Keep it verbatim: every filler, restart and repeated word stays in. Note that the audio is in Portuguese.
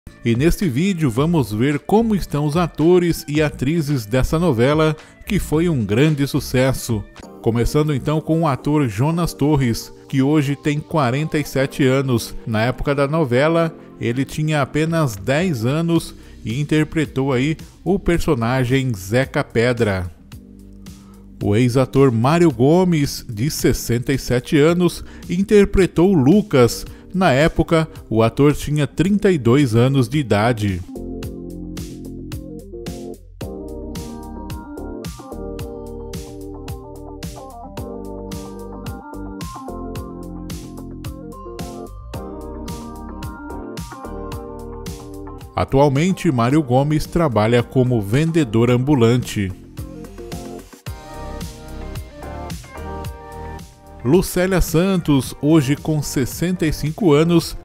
E neste vídeo vamos ver como estão os atores e atrizes dessa novela, que foi um grande sucesso. Começando então com o ator Jonas Torres, que hoje tem quarenta e sete anos. Na época da novela, ele tinha apenas dez anos e interpretou aí o personagem Zeca Pedra. O ex-ator Mário Gomes, de sessenta e sete anos, interpretou Lucas. Na época, o ator tinha trinta e dois anos de idade. Atualmente, Mário Gomes trabalha como vendedor ambulante. Lucélia Santos, hoje com sessenta e cinco anos,